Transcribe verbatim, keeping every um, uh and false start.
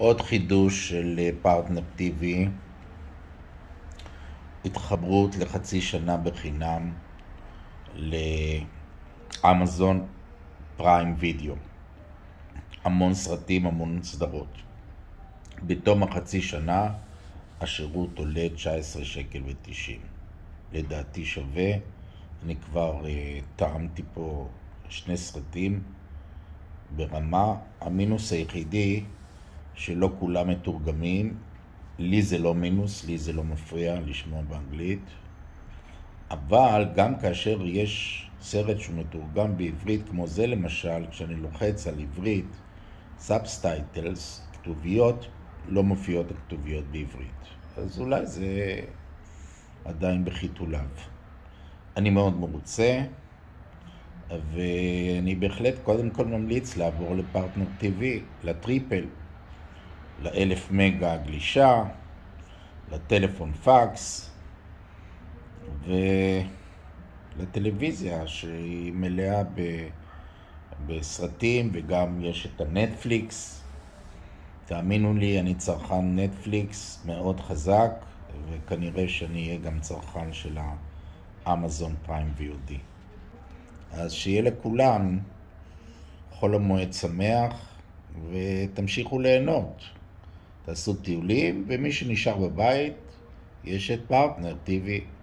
עוד חידוש של פרטנר טי וי, התחברות לחצי שנה בחינם לאמזון פריים וידאו. המון סרטים, המון סדרות. בתום החצי שנה השירות עולה תשע עשרה שקל ותשעים. לדעתי שווה. אני כבר uh, טעמתי פה שני סרטים ברמה. המינוס היחידי שלא כולם מתורגמים. לי זה לא מינוס, לי זה לא מפריע לשמוע באנגלית. אבל גם כאשר יש סרט שהוא מתורגם בעברית, כמו זה למשל, כשאני לוחץ על עברית, סאבסטייטלס, כתוביות, לא מופיעות הכתוביות בעברית. אז אולי זה עדיין בחיתוליו. אני מאוד מרוצה, ואני בהחלט קודם כל ממליץ לעבור לפרטנר טי וי, לטריפל, לאלף מגה הגלישה, לטלפון פקס, ולטלוויזיה שהיא מלאה ב... בסרטים, וגם יש את הנטפליקס. תאמינו לי, אני צרכן נטפליקס מאוד חזק, וכנראה שאני אהיה גם צרכן של האמזון פריים וי או די. אז שיהיה לכולם חול המועד שמח, ותמשיכו ליהנות. תעשו טיולים, ומי שנשאר בבית, יש את פרטנר טי וי.